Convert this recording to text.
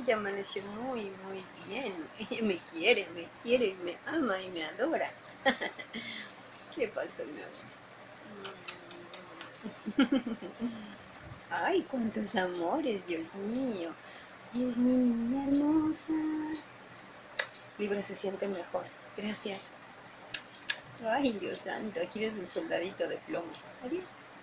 ella amaneció muy bien. Ella me quiere, me ama y me adora. ¿Qué pasó, mi amor? Ay, cuántos amores, Dios mío. Y es mi niña hermosa. Libra se siente mejor. Gracias. Ay, Dios santo, aquí desde un soldadito de plomo. Adiós.